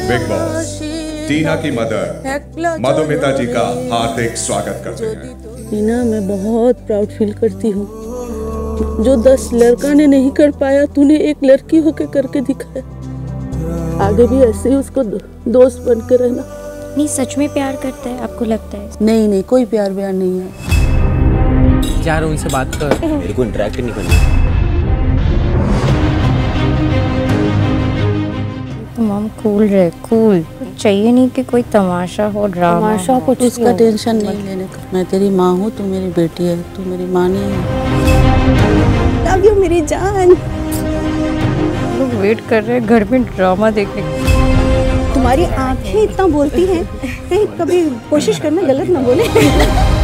Big boss टीना की mother Madhumita जी का हार्दिक स्वागत करते हैं। टीना, मैं बहुत प्राउड फील करती हूँ। जो 10 लड़का ने नहीं कर पाया, तूने एक लड़की होके करके दिखाया। आगे भी ऐसे ही उसको दोस्त बन के रहना। नहीं, सच में प्यार करता है, आपको लगता है? नहीं, कोई प्यार व्यार नहीं है। जा रहा हूँ, उनसे बात कर। मेरे को इंटरेक्ट नहीं करना। मम कूल रहे, कूल। चाहिए नहीं कि कोई तमाशा हो, ड्रामा। तमाशा कुछ उसका टेंशन नहीं लेने का। मैं तेरी माँ हूँ, तू मेरी बेटी है, तू मेरी माँ नहीं है। लव यू मेरी जान। लोग वेट कर रहे हैं घर में ड्रामा देखने के। तुम्हारी आंखें इतना बोलती हैं, कहीं कभी कोशिश करना गलत ना बोले।